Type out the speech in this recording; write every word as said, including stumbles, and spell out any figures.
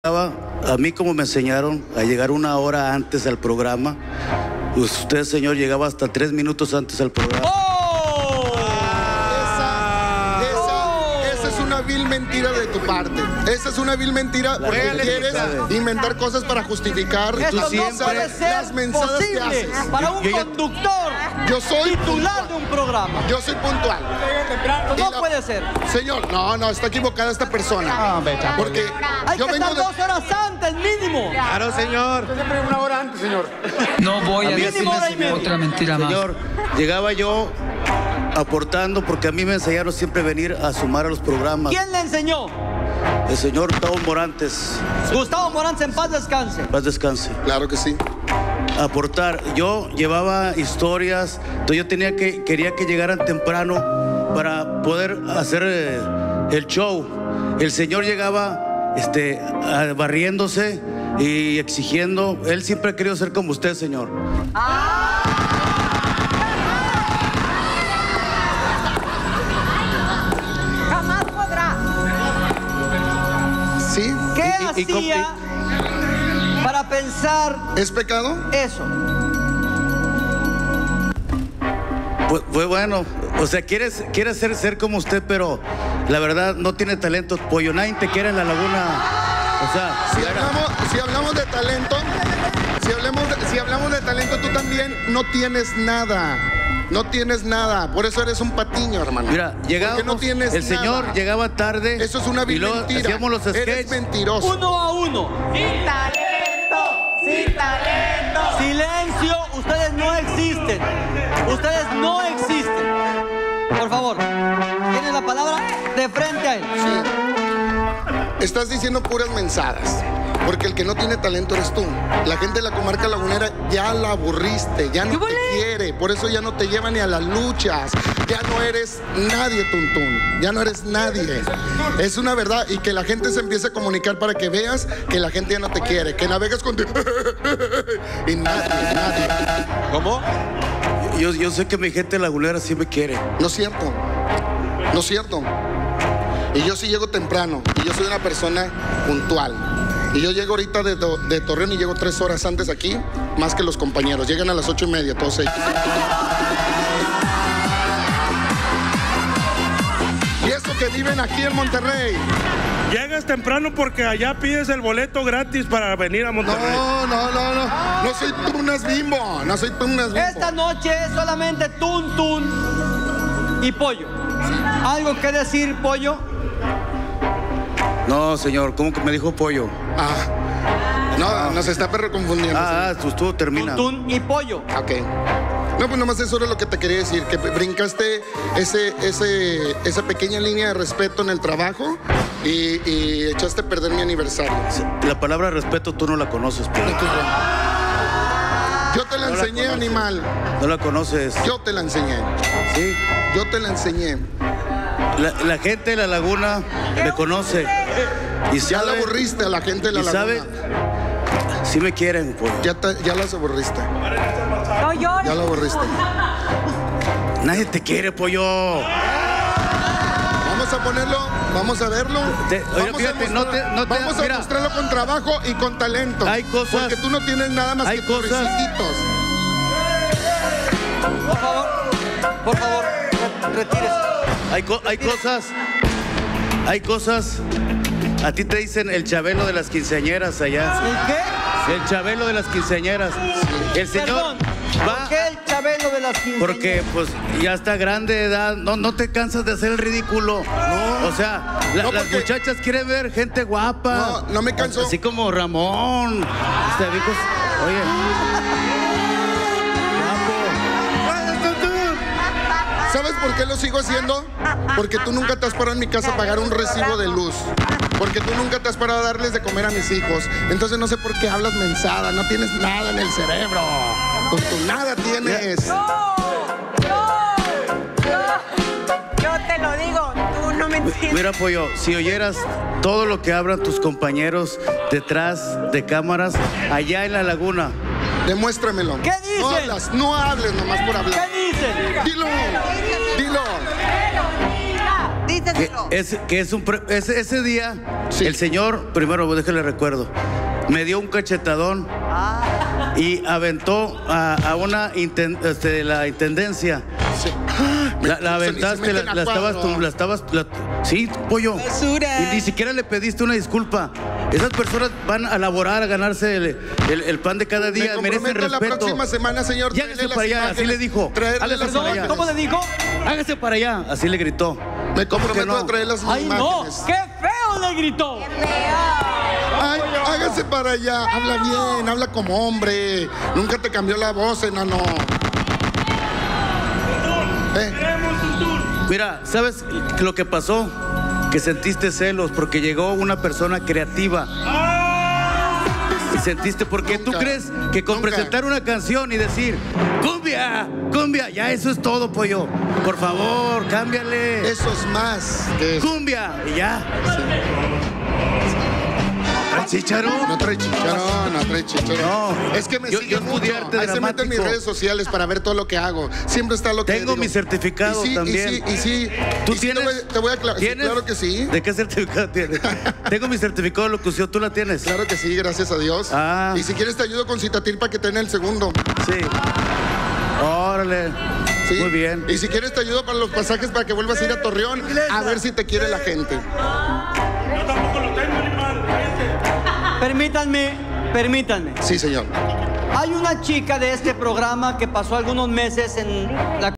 A mí, como me enseñaron a llegar una hora antes al programa, usted, señor, llegaba hasta tres minutos antes al programa. ¡Oh! Esa, esa, esa es una vil mentira de tu parte. Esa es una vil mentira porque quieres inventar cosas para justificar Esto tú no siempre puede ser las mensadas que posible haces. para un Yo- yo ya- conductor Yo soy titular puntual. de un programa. Yo soy puntual. No Y la- puede ser. Señor, no, no, está equivocada esta persona. Porque Hay yo que vengo estar de... dos horas antes, mínimo. Claro, señor. Una hora antes, señor. No voy a, A mí- decirles hora y media. otra mentira más. Señor, llegaba yo aportando porque a mí me enseñaron siempre venir a sumar a los programas. ¿Quién le enseñó? El señor Gustavo Morantes, Gustavo Morán, en paz descanse. paz descanse. Claro que sí. Aportar. Yo llevaba historias, entonces yo tenía que, quería que llegaran temprano para poder hacer eh, el show. El señor llegaba este, a- barriéndose y exigiendo. Él siempre ha querido ser como usted, señor. Jamás podrá. ¿Sí? ¿Qué Y- y- y- hacía para pensar ¿Es pecado? eso? Pues, pues bueno, o sea, quieres, quieres ser, ser como usted, pero la verdad no tiene talento, pollo. Nadie te quiere en la laguna. O sea, Si hablamos, si hablamos de talento, si hablamos de, si hablamos de talento, tú también no tienes nada. No tienes nada. Por eso eres un patiño, hermano. mira, llegábamos, Porque no tienes el señor nada. llegaba tarde. Eso es una y vil luego mentira. hacíamos los Eres sketches. mentiroso. Uno a uno. Sin talento, sin talento. Silencio, ustedes no existen. Ustedes no existen. Por favor, tienen la palabra de frente a él. Sí. Estás diciendo puras mensadas. Porque el que no tiene talento eres tú. La gente de la comarca lagunera ya la aburriste, ya no te quiere. Por eso ya no te lleva ni a las luchas. Ya no eres nadie, Tuntún. Ya no eres nadie. Es una verdad. Y que la gente se empiece a comunicar para que veas que la gente ya no te quiere. Que navegas con tu... y nadie, nadie. ¿Cómo? Yo, yo sé que mi gente lagunera sí me quiere. No es cierto. No es cierto. Y yo sí llego temprano. Y yo soy una persona puntual. Y yo llego ahorita de, Do- de Torreón y llego tres horas antes aquí, más que los compañeros. Llegan a las ocho y media, todos ellos. Y eso que viven aquí en Monterrey. Llegas temprano porque allá pides el boleto gratis para venir a Monterrey. No, no, no, no. No soy tunas bimbo. No soy tunas bimbo. Esta noche es solamente Tun Tun y Pollo. ¿Algo que decir, Pollo? No, señor, ¿cómo que me dijo pollo? Ah. No, nos está perro confundiendo. Ah, ah, tú, tú termina. Tun Tun y Pollo. Ok. No, pues nomás eso era lo que te quería decir, que brincaste ese, ese, esa pequeña línea de respeto en el trabajo y, y echaste a perder mi aniversario. La palabra respeto tú no la conoces, pollo. Yo te la No la enseñé, conoces. animal. No la conoces. Yo te la enseñé. Sí. Yo te la enseñé. La, la gente de la laguna me conoce. Y Ya la sabe, aburriste a la gente de la y laguna. sabe, sí me quieren, pollo. Ya, te- ya las aburriste. No llores. Ya la aburriste. Nadie te quiere, pollo. Vamos a ponerlo, vamos a verlo. Te- oye, vamos fíjate, a, no te- mostrar- no te- vamos a mira. mostrarlo con trabajo y con talento. Hay cosas- Porque tú no tienes nada más hay que tus cosas- risitos. Por favor, por favor, re- retírese. Hay, co- hay cosas, hay cosas. A ti te dicen el Chabelo de las quinceañeras allá. ¿El qué? El Chabelo de las quinceañeras. El señor Perdón, ¿por va qué el Chabelo de las quinceañeras? porque pues ya está grande de edad. No, no te cansas de hacer el ridículo. No. O sea, la- No, las porque- muchachas quieren ver gente guapa. No, no me canso. Así como Ramón. Este, viejos, oye. ¿Sabes por qué lo sigo haciendo? Porque tú nunca te has parado en mi casa a pagar un recibo de luz. Porque tú nunca te has parado a darles de comer a mis hijos. Entonces no sé por qué hablas mensada. No tienes nada en el cerebro. Pues tú nada tienes. No, no, no. Yo te lo digo, tú no me entiendes. Mira, pollo, si oyeras todo lo que hablan tus compañeros detrás de cámaras allá en la laguna. Demuéstramelo. ¿Qué No dicen? hablas, no hables nomás por hablar. ¿Qué dicen? Dilo, dilo. que Que díselo. es, que es un pre- ese, ese día, Sí. el señor, primero déjale recuerdo, me dio un cachetadón y aventó a, a una inten- este, de la intendencia. Sí. La, la Se- se aventaste, la, meten a la estabas, cuadro. tú- la estabas, la- sí, pollo. Basura. Y ni siquiera le pediste una disculpa. Esas personas van a laborar, a ganarse el, el- el pan de cada Me día, merecen comprometo la respeto. próxima semana, señor. Y hágase traerle para las allá, así imágenes, le dijo. traerle Hágase las para allá. Perdón, ¿cómo le dijo? Hágase para allá, así le gritó. Me ¿Cómo que comprometo no? a traer las ¡Ay, no! imágenes. ¡Qué feo le gritó! Ay, hágase para allá. Habla bien, habla como hombre. Nunca te cambió la voz, enano. Eh, Mira, ¿sabes lo que pasó? Que sentiste celos porque llegó una persona creativa. Y sentiste, porque tú Nunca, crees que con nunca. presentar una canción y decir, cumbia, cumbia, ya eso es todo, pollo. Por favor, cámbiale. eso es más que eso. Cumbia, y ya. ¿Trae chícharo? No trae chicharón, no trae chicharón. No. Es que me Yo- sigue yo estudié mucho. arte Ahí se mete en mis dramático. redes sociales para ver todo lo que hago. Siempre está lo que Tengo digo. mi certificado y sí, también. Y sí, y sí. ¿Tú y sí tienes? Te voy, te voy a aclarar. Sí, ¿Tienes? claro que sí. ¿De qué certificado tienes? Tengo mi certificado de locución, ¿tú la tienes? Claro que sí, gracias a Dios. Ah. Y si quieres te ayudo con Citatil para que te den el segundo. Sí. Órale. ¿sí? Muy bien. Y si quieres te ayudo para los pasajes para que vuelvas a ir a Torreón a ver si te quiere la gente. Yo tampoco lo tengo, animal. Cállate. Permítanme, permítanme. Sí, señor. Hay una chica de este programa que pasó algunos meses en la